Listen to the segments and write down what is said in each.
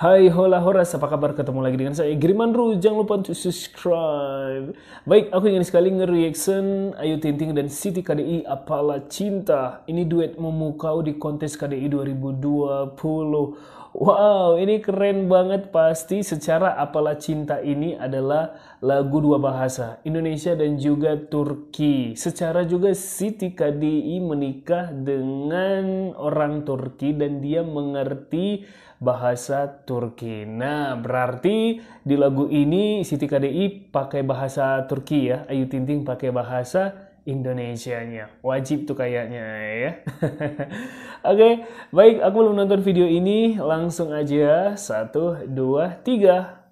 Hai hola horas, apa kabar? Ketemu lagi dengan saya Grimanru. Jangan lupa untuk subscribe. Baik, aku ingin sekali nge-reaction Ayu Ting Ting dan Siti KDI Apalah Cinta. Ini duet memukau di kontes KDI 2020. Wow, ini keren banget pasti. Secara Apalah Cinta ini adalah lagu dua bahasa, Indonesia dan juga Turki. Secara juga Siti KDI menikah dengan orang Turki dan dia mengerti bahasa Turki. Nah, berarti di lagu ini Siti KDI pakai bahasa Turki ya, Ayu Ting Ting pakai bahasa Indonesianya. Wajib tuh kayaknya ya. Oke, baik, aku belum nonton video ini, langsung aja. Satu, dua, tiga.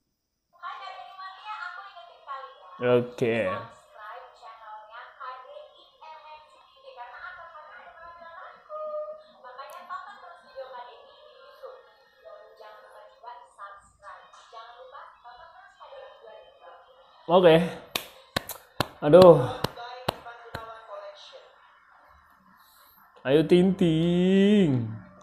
Oke. Oke. Aduh. Ayo Ting Ting.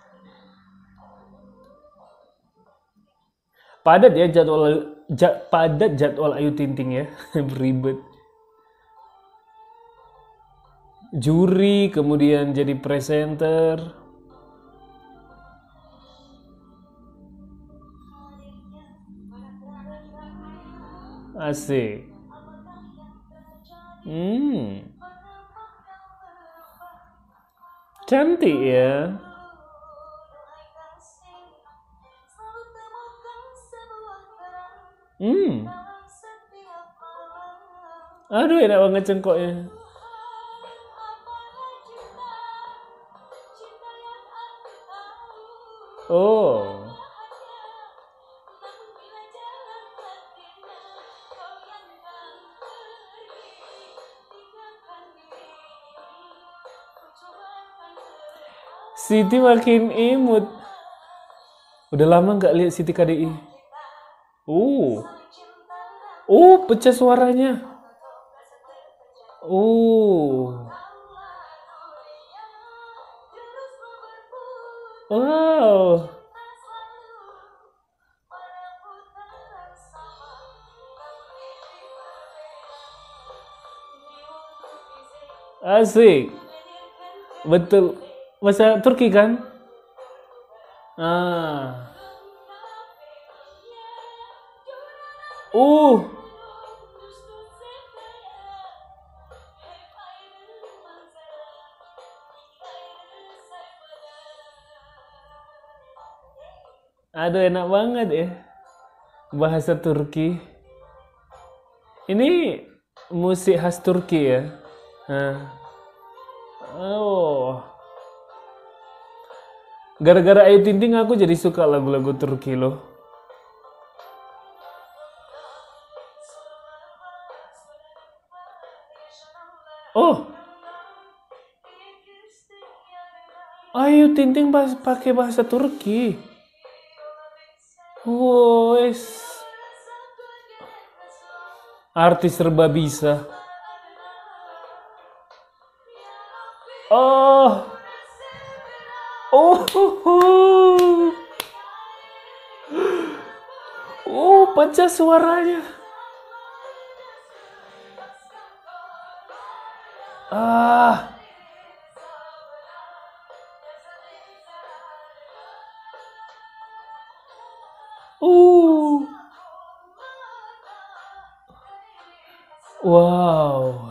Padat ya jadwal Ayu Ting Ting ya. Beribet. Juri, kemudian jadi presenter. Asik. Cantik ya. Aduh, enak banget cengkoknya. Oh. Siti makin imut. Udah lama nggak lihat Siti KDI. Pecah suaranya. Wow. Asik. Betul. Bahasa Turki kan? Ah. Aduh, enak banget ya. Bahasa Turki. Ini musik khas Turki ya. Oh. Gara-gara Ayu Ting Ting aku jadi suka lagu-lagu Turki loh. Oh. Ayu Ting Ting pakai bahasa Turki. Artis serba bisa. Pecah suaranya. Wow.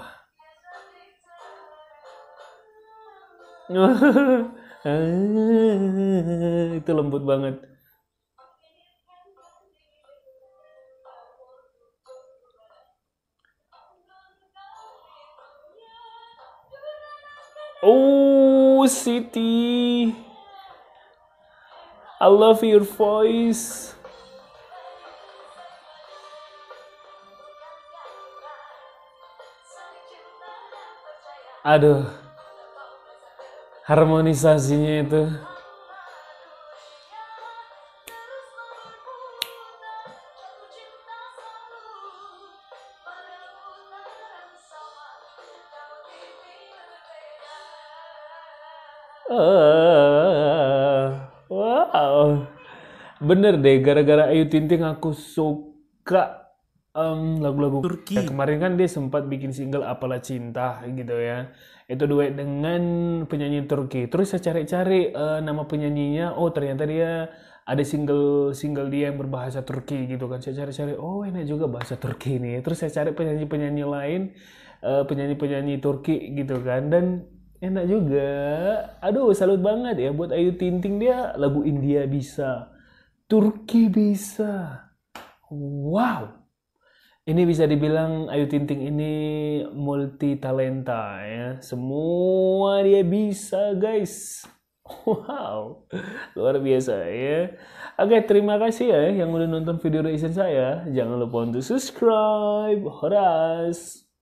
Itu lembut banget. Siti, I love your voice. Aduh, harmonisasinya itu. Wow. Bener deh, gara-gara Ayu Ting Ting aku suka lagu-lagu Turki. Ya, kemarin kan dia sempat bikin single Apalah Cinta gitu ya. Itu duet dengan penyanyi Turki. Terus saya cari-cari nama penyanyinya. Oh ternyata dia ada single dia yang berbahasa Turki gitu kan. Saya cari-cari. Oh enak juga bahasa Turki nih. Terus saya cari penyanyi-penyanyi lain, penyanyi-penyanyi Turki gitu kan. Dan enak juga. Aduh salut banget ya buat Ayu Ting Ting, dia lagu India bisa, Turki bisa. Wow. Ini bisa dibilang Ayu Ting Ting ini multi talenta ya. Semua dia bisa, guys. Wow. Luar biasa ya. Oke, terima kasih ya yang udah nonton video reaction saya. Jangan lupa untuk subscribe. Horas.